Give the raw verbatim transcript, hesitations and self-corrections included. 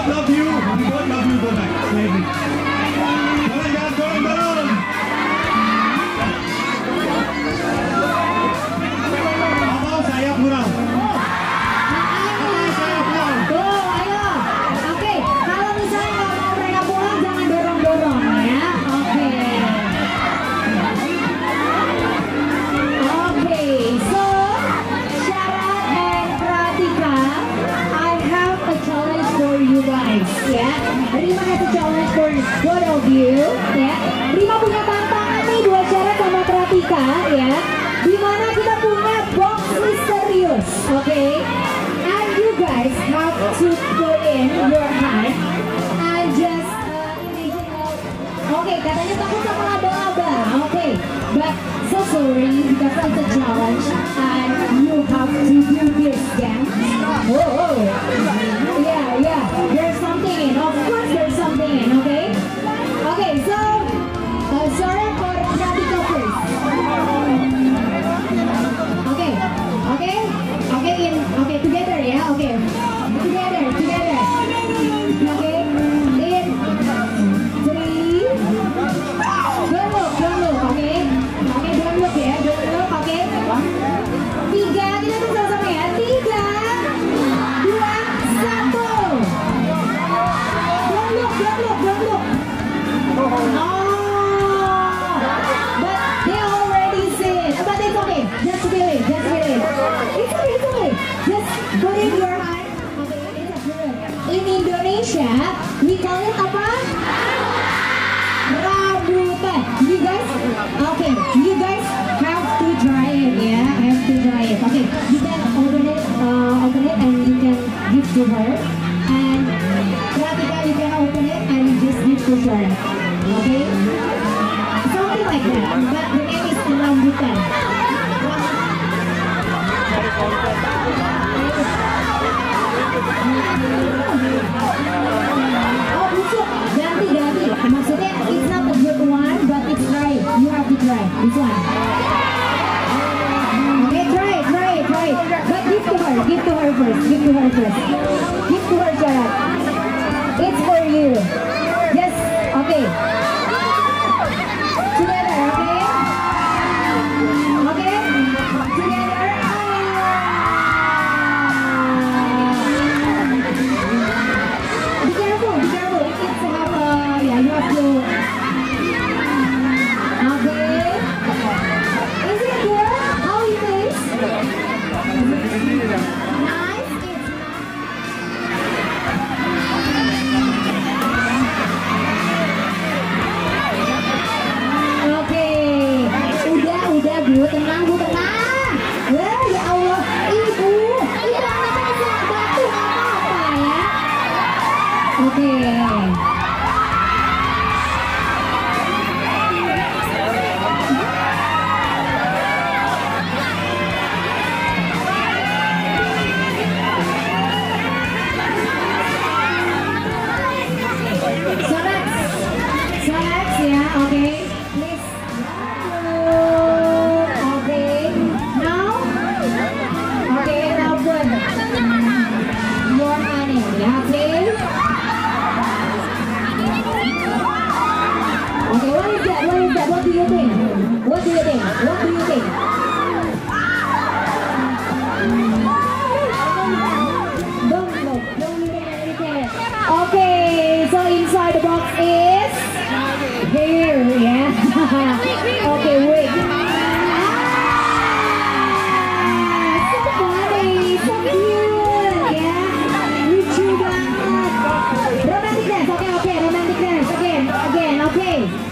don't love you, we don't love you, go back. Maybe. Dorong, jangan dorong, dorong. Apa saya kurang? Tuh, ayo. Oke, kalau misalnya nggak mau mereka pulang, jangan dorong-dorong ya. Oke. Oke, so Sharat and Pratika, I have a challenge for you guys. Ya, Rima has a challenge for both of you. Ya, Rima punya tantangan nih buat Sharat sama Pratika. Ya, dimana kita punya box misterius. Oke. And you guys have to put in your hand and just uh, imagine uh, okay, katanya takut sama laba-laba. Okay, but so sorry because it's a challenge and you have to do this, yeah. Oh, oh. Yeah, yeah. There's something in. Of course, there's something in. Okay. Okay, so uh, sorry for Pratika first. Okay, okay, okay, in, okay, together, yeah, okay, together, together, okay, in three, don't look, don't look, okay, okay, don't look ya, don't look, okay, tiga, kita tuh sama-sama ya, tiga, dua, satu, don't look, don't look, don't look, oh, but they already said, but it's okay, just feel it, just feel it, it's okay, it's okay, just put in your hand, okay, it's okay. In Indonesia, we call it apa? Rambutan. You guys, okay, you guys have to try it, yeah, have to try it. Okay, you can open it, uh, open it, and you can give to her. And Pratika, you can open it and just give to her. Okay, something like that. But the name is rambutan. Oh, busuk. Ganti, ganti. Maksudnya, it's not a good one, but it's right. You have to try this one. Okay, try it, try it, try it. But give to her, give to her first, give to her first. Give to her, Sharat. It's for you. Yes, okay. Together, okay? Okay? Together. Be careful, be careful. It needs to have a, yeah, you have to. Okay. Is it good? How it tastes? Nice. Oke, udah, udah Bu, tenang Bu, tenang. Wah, ya Allah, Ibu, Ibu anak-anak yang batu apa-apa ya. Oke. So next, so next ya, oke. Please. Okay. Now, okay, now put your hand in, yeah, okay? Okay, what is that? What is that? What do you think? What do you think? What do you think? Don't look, don't look at anything. Okay, so inside the box is here, yeah. Okay, wait. Ah, so funny, so cute, yeah. Lucu banget. Romantic dance, okay, okay, romantic dance, again, again, okay.